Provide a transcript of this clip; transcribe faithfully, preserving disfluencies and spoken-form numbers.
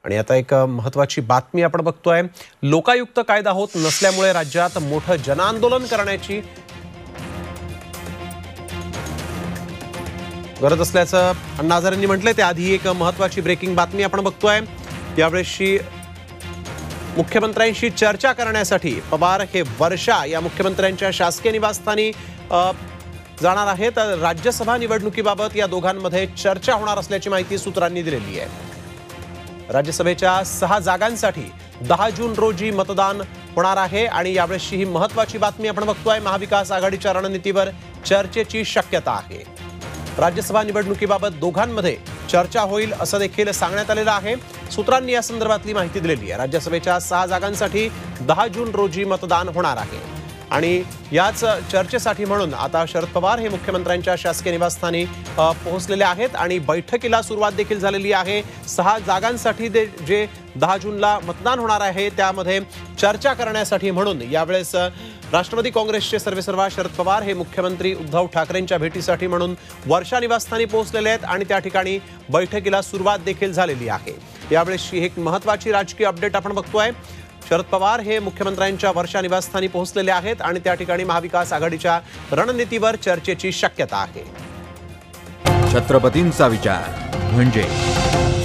आणि आता एक महत्त्वाची बातमी आपण बघतोय। लोकायुक्त कायदा होत नसल्यामुळे राज्यात मोठं जनआंदोलन करण्याची गरज असल्याचं अण्णा हजारेंनी म्हटलंय। त्याआधी एक महत्त्वाची ब्रेकिंग बातमी आपण बघतोय। यावेळी मुख्यमंत्र्यांशी चर्चा करण्यासाठी पवार हे वर्षा या मुख्यमंत्र्यांच्या शासकीय निवासस्थानी जाणार आहेत। राज्यसभा निवडणुकीबाबत या दोघांमध्ये चर्चा होणार असल्याची माहिती सूत्रांनी दिलेली आहे। राज्यसभेच्या सहा जागांसाठी दहा जून रोजी मतदान होणार आहे आणि यावेळी ही महत्त्वाची बातमी आपण बघतोय। महाविकास आघाडीच्या रणनीतीवर चर्चेची शक्यता आहे। राज्यसभा निवडणुकीबाबत दोघांमध्ये चर्चा होईल असं देखील सांगण्यात आलेलं आहे। सूत्रांनी या संदर्भातली माहिती दिलेली आहे। राज्यसभेच्या सहा जागांसाठी दहा जून रोजी मतदान होणार आहे आणि याच चर्चेसाठी म्हणून आता शरद पवार हे मुख्यमंत्र्यांच्या शासकीय निवासस्थानी पोहोचलेले आहेत आणि बैठकीला सुरुवात देखील झालेली आहे। सहा जागांसाठी जे दहा जूनला मतदान होणार आहे त्यामध्ये चर्चा करण्यासाठी म्हणून यावेळेस राष्ट्रवादी काँग्रेसचे सर्वेसर्वा शरद पवार हे मुख्यमंत्री उद्धव ठाकरेंच्या भेटीसाठी म्हणून वर्षा निवासस्थानी पोहोचलेले आहेत आणि त्या ठिकाणी बैठकीला सुरुवात देखील झालेली आहे। यावेळी एक महत्त्वाची राजकीय अपडेट आपण बघतोय। शरद पवार हे मुख्यमंत्र्यांच्या वर्षा निवासस्थानी पोहोचलेले आहेत आणि त्या ठिकाणी महाविकास आघाडीच्या रणनीतीवर चर्चेची शक्यता आहे। छत्रपतींचा विचार म्हणजे